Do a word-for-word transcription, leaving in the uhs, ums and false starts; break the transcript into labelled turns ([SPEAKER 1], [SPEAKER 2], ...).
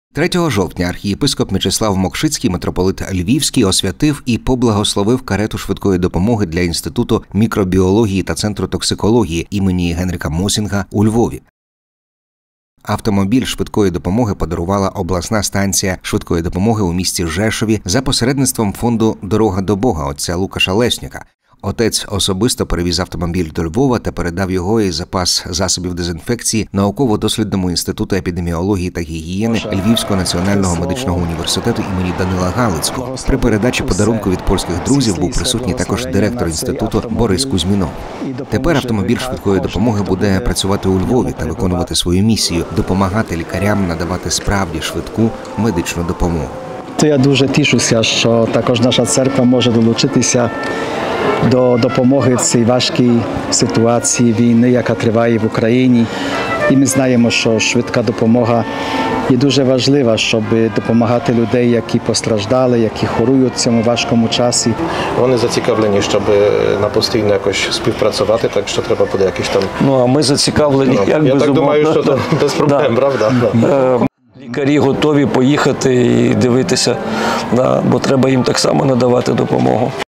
[SPEAKER 1] третього жовтня архієпископ Мечислав Мокшицький, митрополит Львівський, освятив і поблагословив карету швидкої допомоги для Інституту мікробіології та Центру токсикології імені Генріка Мосінга у Львові. Автомобіль швидкої допомоги подарувала обласна станція швидкої допомоги у місті Жешові за посередництвом фонду «Дорога до Бога» отця Лукаша Лесняка. Отець особисто перевіз автомобіль до Львова та передав його і запас засобів дезінфекції Науково-дослідному інституту епідеміології та гігієни Львівського національного медичного університету імені Данила Галицького. При передачі подарунку від польських друзів був присутній також директор інституту Борис Кузьмінов. Тепер автомобіль швидкої допомоги буде працювати у Львові та виконувати свою місію – допомагати лікарям надавати справді швидку медичну допомогу.
[SPEAKER 2] То я дуже тішуся, що також наша церква може долучитися до допомоги в цій важкій ситуації війни, яка триває в Україні. І ми знаємо, що швидка допомога є дуже важлива, щоб допомагати людей, які постраждали, які хорують в цьому важкому часі.
[SPEAKER 3] Вони зацікавлені, щоб на постійно якось співпрацювати, так що треба буде якісь там...
[SPEAKER 4] Ну, а ми зацікавлені,
[SPEAKER 3] ну,
[SPEAKER 4] як
[SPEAKER 3] я
[SPEAKER 4] безумовно.
[SPEAKER 3] так думаю, що то без проблем,
[SPEAKER 4] да.
[SPEAKER 3] правда?
[SPEAKER 4] Да. Лікарі готові поїхати і дивитися, да, бо треба їм так само надавати допомогу.